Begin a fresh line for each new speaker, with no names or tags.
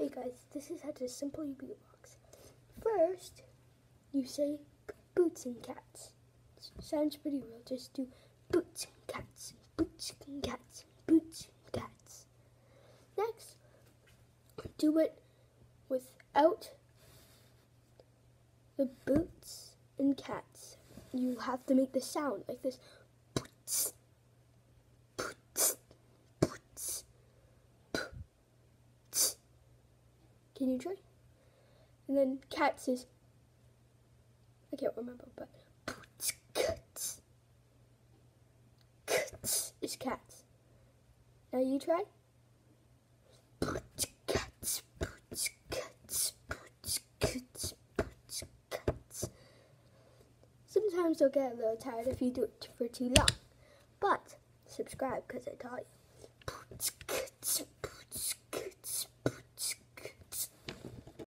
Hey guys, this is how to simply beatbox. First, you say boots and cats. Sounds pretty real. Just do boots and cats, boots and cats, boots and cats. Next, do it without the boots and cats. You have to make the sound like this. Boots, boots, boots, boots. Can you try? And then cats is, I can't remember, but boots, cats. Cats is cats. Now you try. Boots, cats, boots, cats, boots, cats, boots, cats. Sometimes you'll get a little tired if you do it for too long, but subscribe because I taught you.